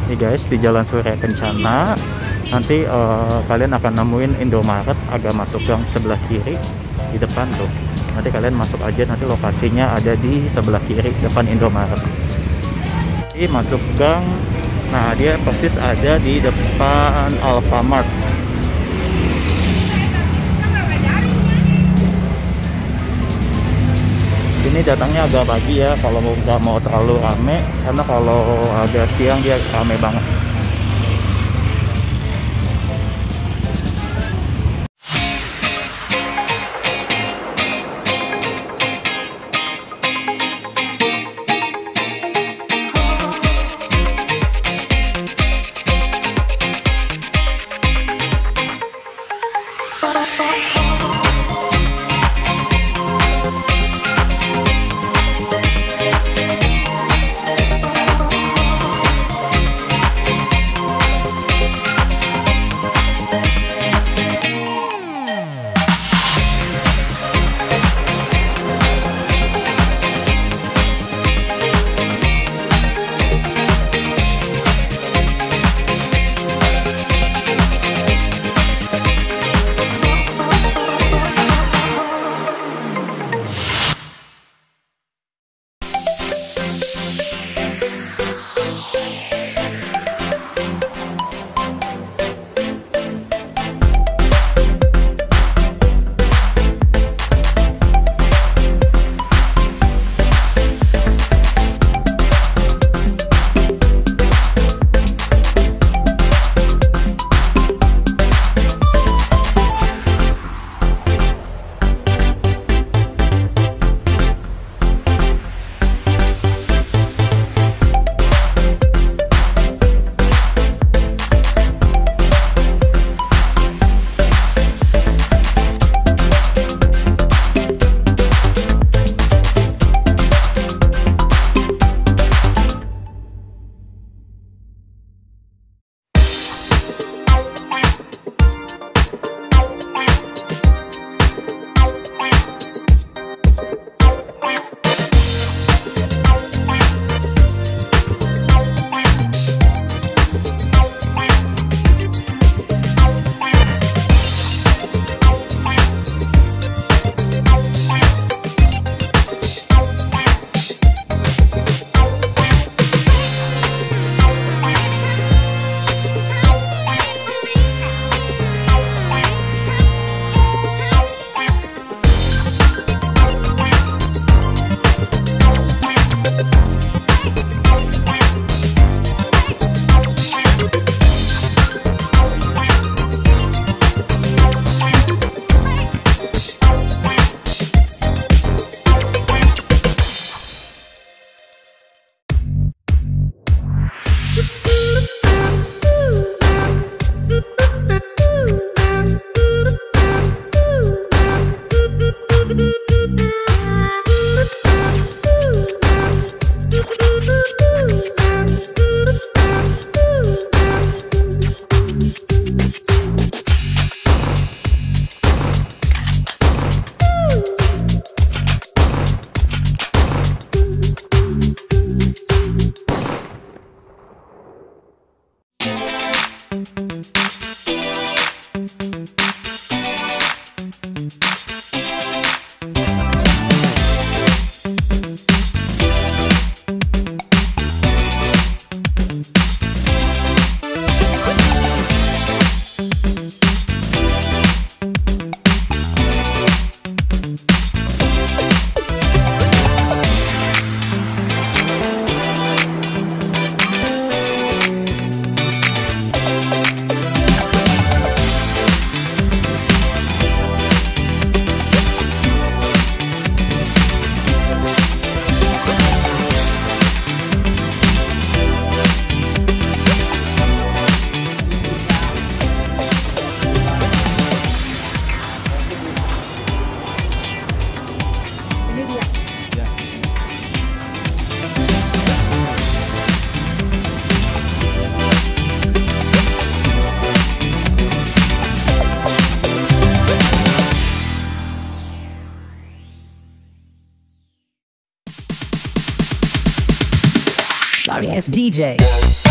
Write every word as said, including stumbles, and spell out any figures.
Nih guys, di Jalan Surya Kencana nanti uh, kalian akan nemuin Indomaret agak masuk gang sebelah kiri di depan tuh. Nanti kalian masuk aja, nanti lokasinya ada di sebelah kiri depan Indomaret. Ini masuk gang, nah dia persis ada di depan Alfamart. Ini datangnya agak pagi ya, kalau nggak mau terlalu rame, karena kalau agak siang dia rame banget. Sorry, it's D J.